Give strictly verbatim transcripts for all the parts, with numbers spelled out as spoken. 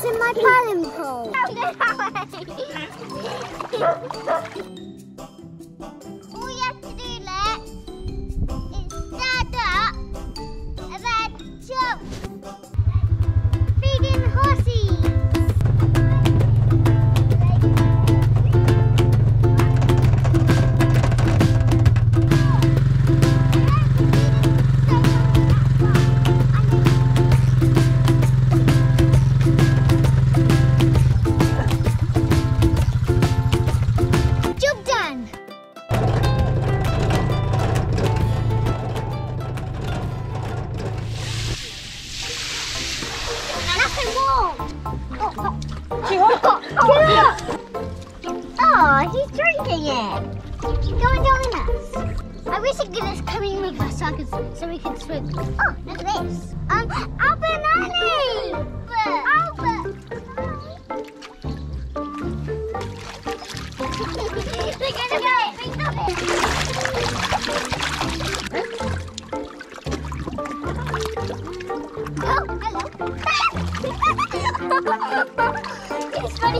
fixing my paddling pole. All you have to do, Lex, is stand up and then jump. Feeding horses. Oh, he's drinking it. Go and join us. I wish I could just come in with us so, I could, so we could swim. Oh, look at this. Um, Albert and Annie! Albert! Albert! They're gonna go! Bring them in! Oh, hello. It's funny.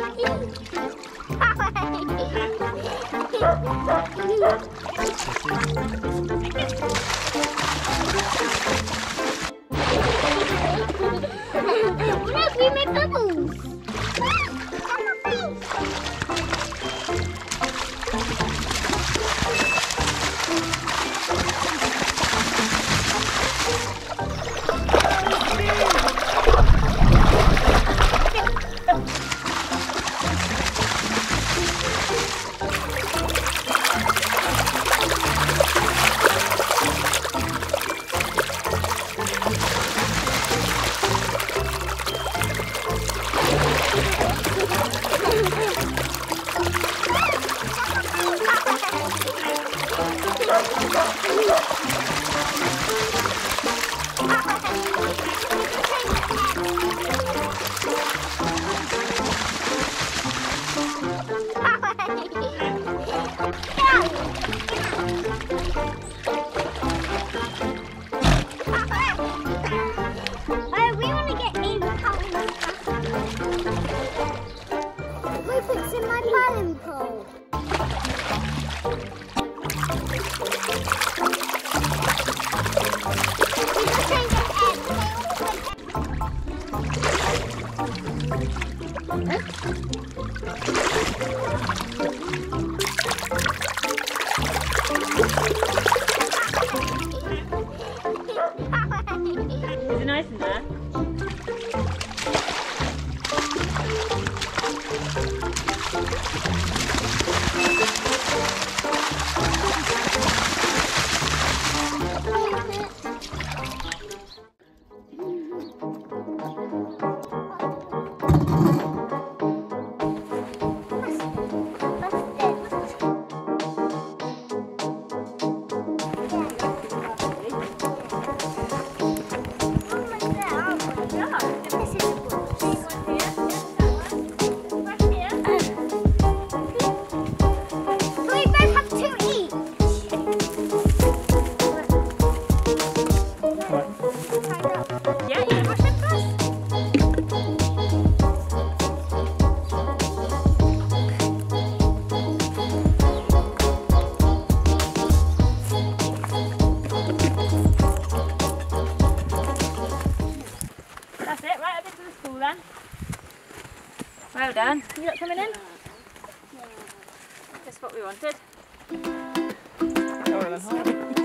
Look, we made bubbles. Is it nice in there? Well done. You not coming in? Yeah. Just what we wanted.